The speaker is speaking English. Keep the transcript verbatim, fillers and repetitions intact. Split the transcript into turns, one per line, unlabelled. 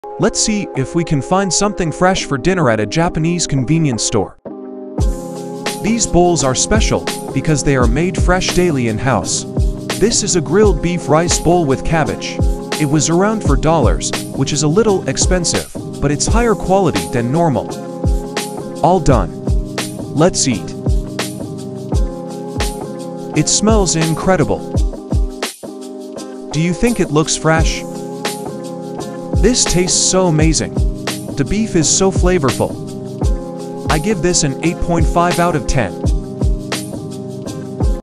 Let's see if we can find something fresh for dinner at a Japanese convenience store. These bowls are special because they are made fresh daily in-house. This is a grilled beef rice bowl with cabbage. It was around four dollars, which is a little expensive, but it's higher quality than normal. All done. Let's eat. It smells incredible. Do you think it looks fresh? This tastes so amazing. The beef is so flavorful. I give this an eight point five out of ten.